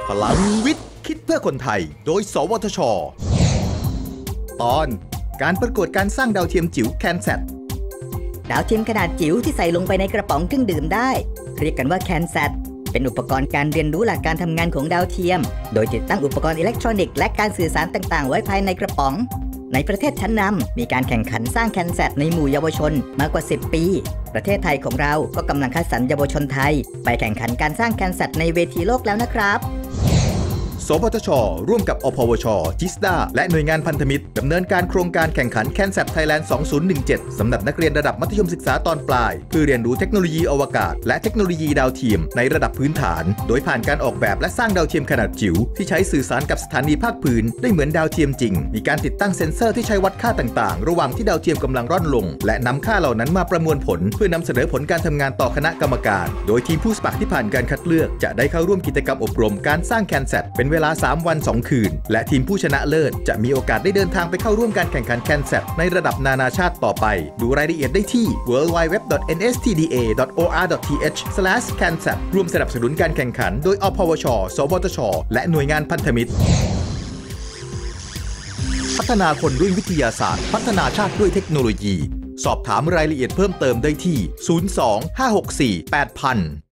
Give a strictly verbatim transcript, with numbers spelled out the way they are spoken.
พลังวิทย์คิดเพื่อคนไทยโดยสวทช.ตอนการประกวดการสร้างดาวเทียมจิ๋ว แคนแซทดาวเทียมขนาดจิ๋วที่ใส่ลงไปในกระป๋องเครื่องดื่มได้เรียกกันว่า แคนแซท เป็นอุปกรณ์การเรียนรู้หลักการทำงานของดาวเทียมโดยติดตั้งอุปกรณ์อิเล็กทรอนิกส์และการสื่อสารต่างๆไว้ภายในกระป๋องในประเทศชั้นนำมีการแข่งขันสร้าง แคนแซท ในหมู่เยาวชนมากกว่าสิบปีประเทศไทยของเราก็กำลังคัดสรรเยาวชนไทยไปแข่งขันการสร้าง แคนแซท ในเวทีโลกแล้วนะครับสวทช.ร่วมกับอพวช.จิสดาและหน่วยงานพันธมิตรดำเนินการโครงการแข่งขัน แคนแซท ไทยแลนด์ สองพันสิบเจ็ด สำหรับนักเรียนระดับมัธยมศึกษาตอนปลายเพื่อเรียนรู้เทคโนโลยีอวกาศและเทคโนโลยีดาวเทียมในระดับพื้นฐานโดยผ่านการออกแบบและสร้างดาวเทียมขนาดจิ๋วที่ใช้สื่อสารกับสถานีภาคพื้นได้เหมือนดาวเทียมจริงมีการติดตั้งเซ็นเซอร์ที่ใช้วัดค่าต่างๆระหว่างที่ดาวเทียมกำลังร่อนลงและนำค่าเหล่านั้นมาประมวลผลเพื่อนำเสนอผลการทำงานต่อคณะกรรมการโดยทีมผู้สมัครที่ผ่านการคัดเลือกจะได้เข้าร่วมกิจกรรมอบรมการสร้าง แคนแซท เป็นเวลาสามวันสองคืนและทีมผู้ชนะเลิศจะมีโอกาสได้เดินทางไปเข้าร่วมการแข่งขัน แคนแซท ในระดับนานาชาติต่อไปดูรายละเอียดได้ที่ ดับเบิลยู ดับเบิลยู ดับเบิลยู ดอท เอ็น เอส ที ดี เอ ดอท โอ อาร์ ดอท ที เอช สแลช แคนแซท ร่วมสนับสนุนการแข่งขันโดยอพวช.สวทช.และหน่วยงานพันธมิตรพัฒนาคนด้วยวิทยาศาสตร์พัฒนาชาติด้วยเทคโนโลยีสอบถามรายละเอียดเพิ่มเติมได้ที่ศูนย์ สอง ห้า หก สี่ แปด ศูนย์ ศูนย์